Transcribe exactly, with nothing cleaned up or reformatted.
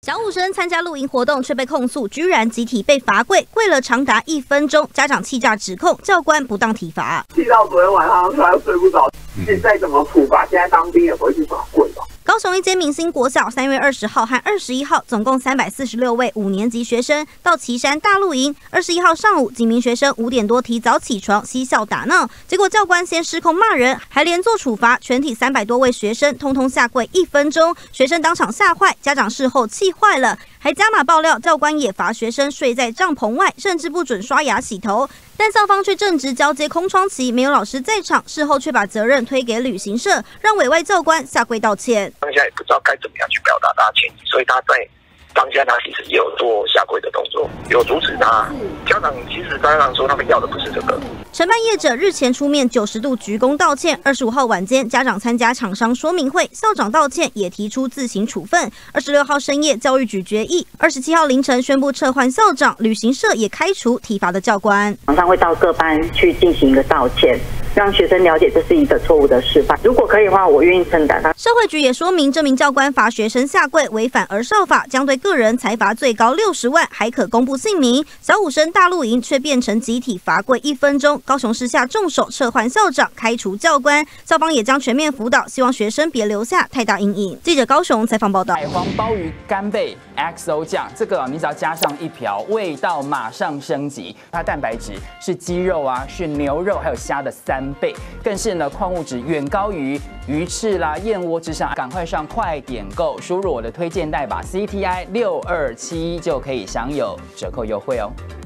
小五生参加露营活动，却被控诉居然集体被罚跪，跪了长达一分钟。家长气炸指控教官不当体罚， 气到昨天晚上突然睡不着。现在怎么处罚？现在当兵也不会去罚跪吧？ 高雄一间明星国小，三月二十号和二十一号，总共三百四十六位五年级学生到旗山大露营。二十一号上午，几名学生五点多提早起床嬉笑打闹，结果教官先失控骂人，还连做处罚，全体三百多位学生通通下跪一分钟。学生当场吓坏，家长事后气坏了，还加码爆料，教官也罚学生睡在帐篷外，甚至不准刷牙洗头。但校方却正值交接空窗期，没有老师在场，事后却把责任推给旅行社，让委外教官下跪道歉。 当下也不知道该怎么样去表达他的歉意，所以他在当下他其实也有做下跪的动作，有阻止他。家长其实家长说他们要的不是这个。 承办业者日前出面九十度鞠躬道歉。二十五号晚间，家长参加厂商说明会，校长道歉，也提出自行处分。二十六号深夜，教育局决议，二十七号凌晨宣布撤换校长，旅行社也开除体罚的教官。 厂商会到各班去进行一个道歉，让学生了解这是一个错误的示范。如果可以的话，我愿意承担。 社会局也说明，这名教官罚学生下跪违反儿少法，将对个人裁罚最高六十万，还可公布姓名。小五生大露营却变成集体罚跪一分钟。高雄市下重手撤换校长，开除教官，校方也将全面辅导，希望学生别留下太大阴影。记者高雄采访报道。 海皇鲍鱼干贝 X O 酱，这个你只要加上一瓢，味道马上升级。它蛋白质是鸡肉啊，是牛肉还有虾的三倍，更是呢矿物质远高于鱼翅啦、燕窝之上。赶快上快点购，输入我的推荐代码 C T I 六二七就可以享有折扣优惠哦。